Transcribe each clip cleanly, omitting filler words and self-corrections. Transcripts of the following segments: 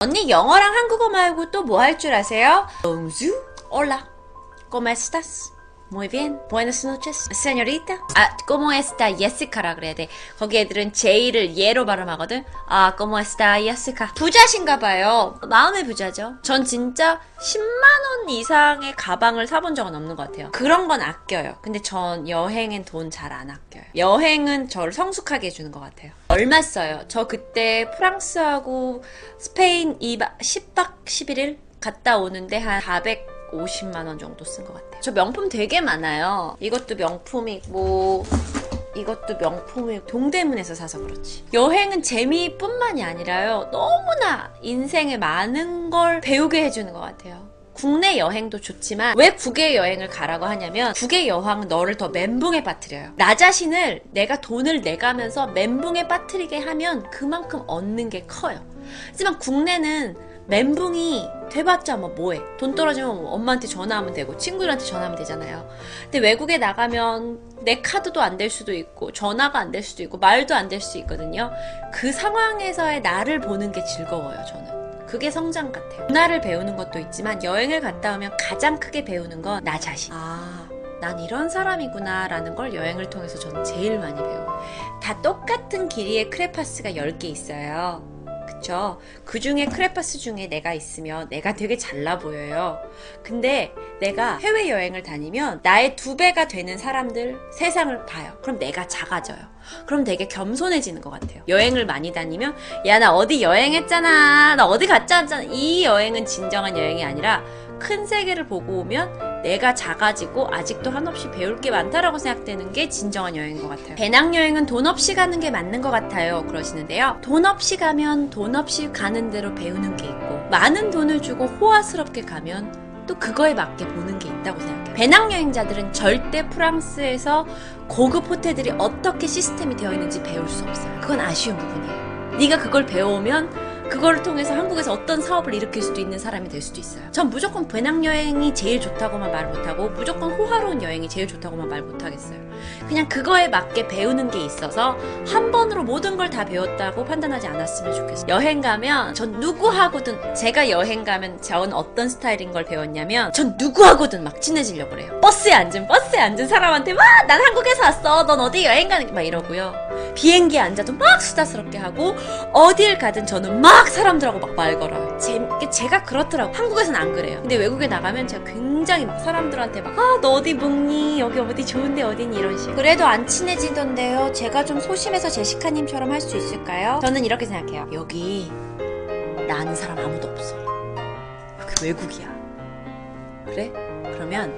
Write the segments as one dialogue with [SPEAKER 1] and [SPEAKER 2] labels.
[SPEAKER 1] 언니 영어랑 한국어 말고 또 뭐 할 줄 아세요? Bonjour, hola, ¿cómo estás? Muy bien, buenas noches, señorita. 아, ¿cómo está Jessica라 그래야 돼. 거기 애들은 J를 예로 발음하거든. 아, ¿cómo está Jessica? 부자신가 봐요. 마음의 부자죠. 전 진짜 10만원 이상의 가방을 사본 적은 없는 것 같아요. 그런 건 아껴요. 근데 전 여행엔 돈 잘 안 아껴요. 여행은 저를 성숙하게 해주는 것 같아요. 얼마 써요? 저 그때 프랑스하고 스페인 10박 11일 갔다 오는데 한 450만원 정도 쓴 것 같아요. 저 명품 되게 많아요. 이것도 명품이고 이것도 명품이고 동대문에서 사서 그렇지. 여행은 재미뿐만이 아니라요. 너무나 인생에 많은 걸 배우게 해주는 것 같아요. 국내 여행도 좋지만 왜 국외 여행을 가라고 하냐면 국외 여행은 너를 더 멘붕에 빠뜨려요. 나 자신을 내가 돈을 내가면서 멘붕에 빠뜨리게 하면 그만큼 얻는 게 커요. 하지만 국내는 멘붕이 돼봤자 뭐해. 돈 떨어지면 엄마한테 전화하면 되고 친구들한테 전화하면 되잖아요. 근데 외국에 나가면 내 카드도 안 될 수도 있고 전화가 안 될 수도 있고 말도 안 될 수 있거든요. 그 상황에서의 나를 보는 게 즐거워요. 저는 그게 성장 같아요. 문화를 배우는 것도 있지만 여행을 갔다 오면 가장 크게 배우는 건 나 자신. 난 이런 사람이구나 라는 걸 여행을 통해서 저는 제일 많이 배워요. 다 똑같은 길이의 크레파스가 10개 있어요. 그쵸? 그 중에 크레파스 중에 내가 있으면 내가 되게 잘나 보여요. 근데 내가 해외여행을 다니면 나의 2배가 되는 사람들 세상을 봐요. 그럼 내가 작아져요. 그럼 되게 겸손해지는 것 같아요. 여행을 많이 다니면 야, 나 어디 여행했잖아. 나 어디 갔잖아. 이 여행은 진정한 여행이 아니라 큰 세계를 보고 오면 내가 작아지고 아직도 한없이 배울 게 많다라고 생각되는 게 진정한 여행인 것 같아요. 배낭여행은 돈 없이 가는 게 맞는 것 같아요 그러시는데요. 돈 없이 가면 돈 없이 가는 대로 배우는 게 있고 많은 돈을 주고 호화스럽게 가면 또 그거에 맞게 보는 게 있다고 생각해요. 배낭여행자들은 절대 프랑스에서 고급 호텔들이 어떻게 시스템이 되어 있는지 배울 수 없어요. 그건 아쉬운 부분이에요. 네가 그걸 배워오면 그거를 통해서 한국에서 어떤 사업을 일으킬 수도 있는 사람이 될 수도 있어요. 전 무조건 배낭여행이 제일 좋다고만 말 못하고 무조건 호화로운 여행이 제일 좋다고만 말 못하겠어요. 그냥 그거에 맞게 배우는 게 있어서 한 번으로 모든 걸 다 배웠다고 판단하지 않았으면 좋겠어요. 여행 가면 전 누구하고든 제가 여행 가면 전 어떤 스타일인 걸 배웠냐면 전 누구하고든 막 친해지려고 그래요. 버스에 앉은 사람한테 막 난 한국에서 왔어. 넌 어디 여행 가는 게 막 이러고요. 비행기에 앉아도 막 수다스럽게 하고 어딜 가든 저는 막 사람들하고 막 말 걸어요. 제가 그렇더라고. 한국에서는 안 그래요. 근데 외국에 나가면 제가 굉장히 막 사람들한테 막 너 어디 묵니? 여기 어디 좋은데 어디니? 이런 식으로. 그래도 안 친해지던데요. 제가 좀 소심해서 제시카님처럼 할 수 있을까요? 저는 이렇게 생각해요. 여기 나 아는 사람 아무도 없어. 여기 외국이야. 그래? 그러면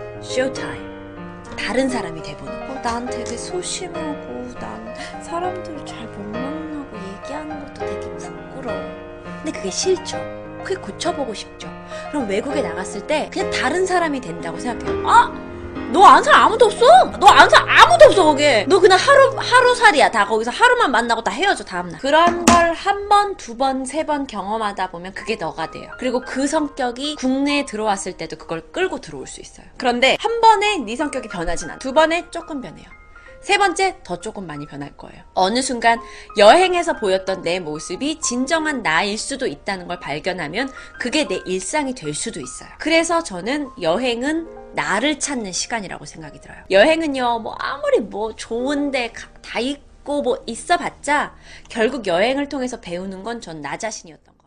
[SPEAKER 1] 쇼타임. 다른 사람이 돼보는 거. 난 되게 소심하고 난 사람들 잘 못 만나고 얘기하는 것도 되게 부끄러워. 근데 그게 싫죠. 그게 고쳐보고 싶죠. 그럼 외국에 나갔을 때 그냥 다른 사람이 된다고 생각해요. 너 아는 사람 아무도 없어. 너 아는 사람 아무도 없어 거기에. 너 그냥 하루살이야. 다 거기서 하루만 만나고 다 헤어져 다음날. 그런 걸 한 번, 2번, 3번 경험하다 보면 그게 너가 돼요. 그리고 그 성격이 국내에 들어왔을 때도 그걸 끌고 들어올 수 있어요. 그런데 한 번에 네 성격이 변하진 않아. 2번에 조금 변해요. 3번째 더 조금 많이 변할 거예요. 어느 순간 여행에서 보였던 내 모습이 진정한 나일 수도 있다는 걸 발견하면 그게 내 일상이 될 수도 있어요. 그래서 저는 여행은 나를 찾는 시간이라고 생각이 들어요. 여행은요, 아무리 좋은데 다 있고 있어봤자 결국 여행을 통해서 배우는 건 전 나 자신이었던 거예요.